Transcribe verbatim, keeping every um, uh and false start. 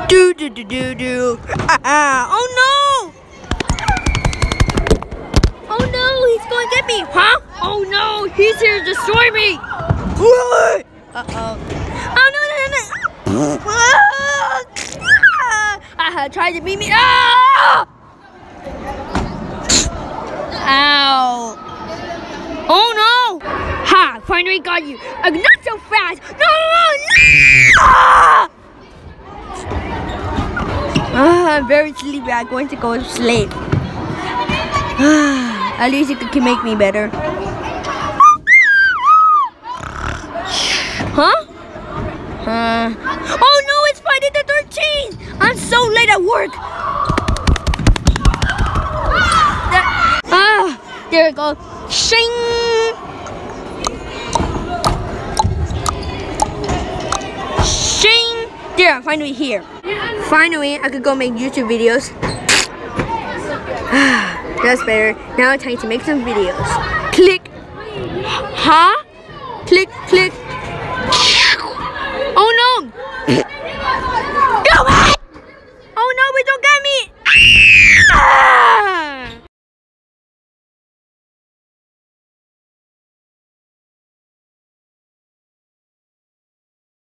Do do do do do. Ah, ah. Oh no! Oh no, he's going to get me, huh? Oh no, he's here to destroy me. What? Uh oh. Oh no no no no! Ah, tried to beat me. Ah! Ow! Oh no! Ha! Finally got you. Uh, not so fast. No no no! Ah! Ah, I'm very sleepy. I'm going to go to sleep. At least it can make me better. Huh? Uh, oh no, it's Friday the thirteenth! I'm so late at work. That, ah, there it goes. Shing! Shing! There, I'm finally here. Finally, I could go make YouTube videos. That's better. Now it's time to make some videos. Click. Huh? Click, click.